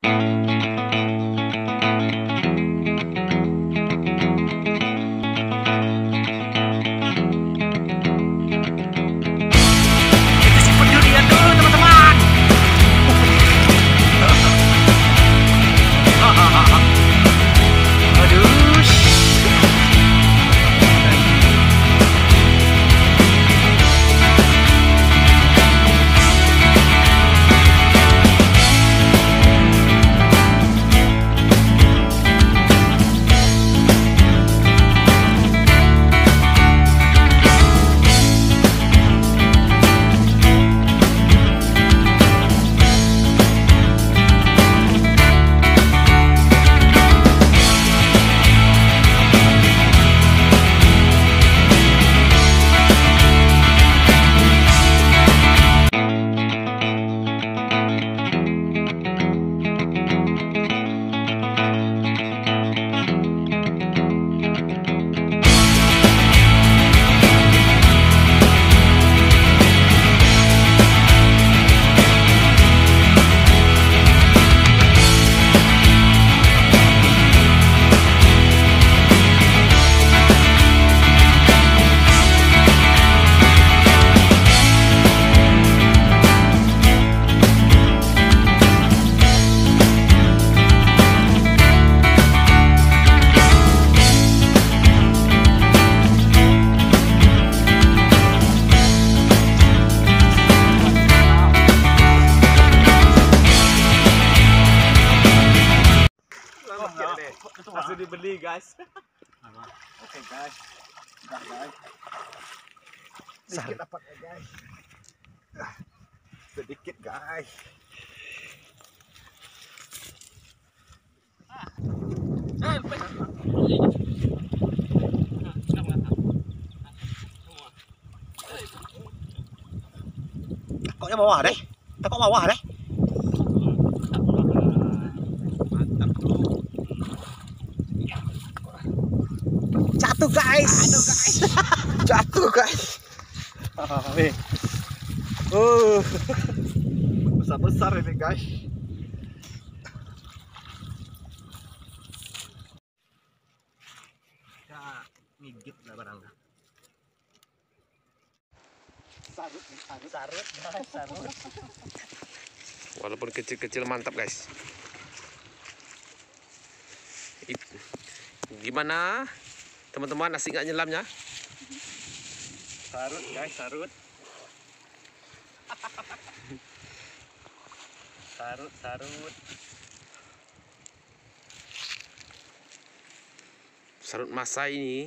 Kita simpan durian dulu teman-teman. Aduh. Langsung dibeli guys. Oke guys, sudah guys. Sedikit dapat ya guys. Sedikit guys. Takutnya bawah deh. Takut bawah deh. Jatuh guys. Jatuh guys. Besar-besar ini guys. Kita ngigit lah barangnya. Sarut guys, sarut. Walaupun kecil-kecil mantap guys. Gimana teman-teman, asik nggak nyelamnya? Sarut guys, sarut. Sarut. Sarut masa ini.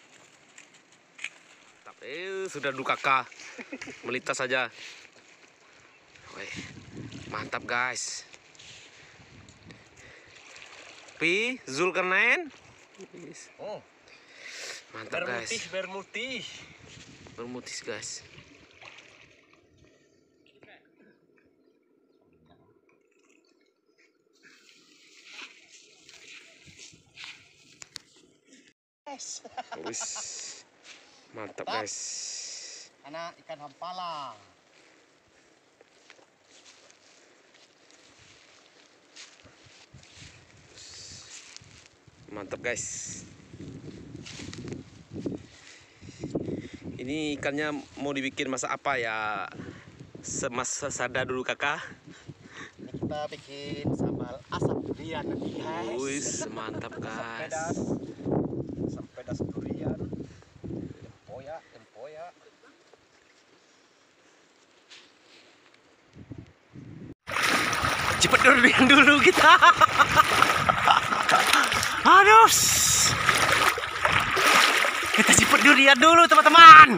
Sudah dulu kakak melintas saja. Wih, mantap guys. Zulkarnain. Oh, Mantap guys. bermutis guys. Wis. Mantap guys. Anak ikan hampalang. Mantap guys. Ini ikannya mau dibikin masak apa ya? Sada dulu kakak. Ini kita bikin sambal asam durian nanti guys. Wis, mantap guys. Asam pedas durian. Tempoyak. Cepet durian dulu kita. Aduh. Kita cepet durian dulu teman-teman.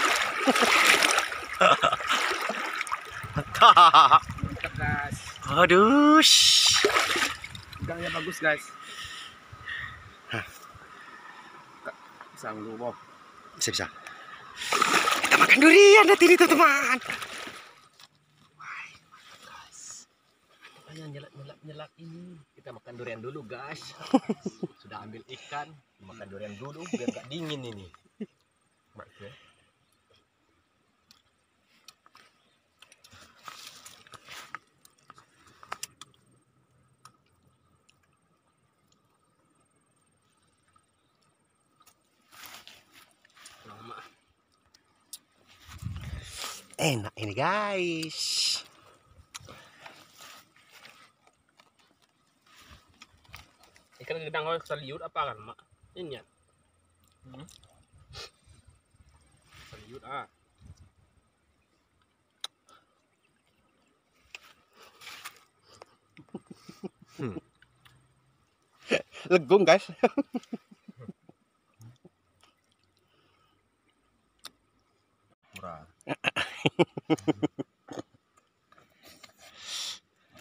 Mantap guys. Aduh. Ikannya bagus guys. Sanggup boh. Bisa. Kita makan durian nanti nih teman-teman. Yang nyelak ini. Kita makan durian dulu guys. Sudah ambil ikan, makan durian dulu biar gak dingin ini. Enak ini guys. Ikan gedang kau seliut apa kan, Mak? Ini ya. Seliut ah. Legung guys. Murah.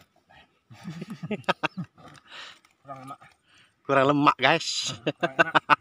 Kurang lemak. Kurang lemak guys. Kurang enak.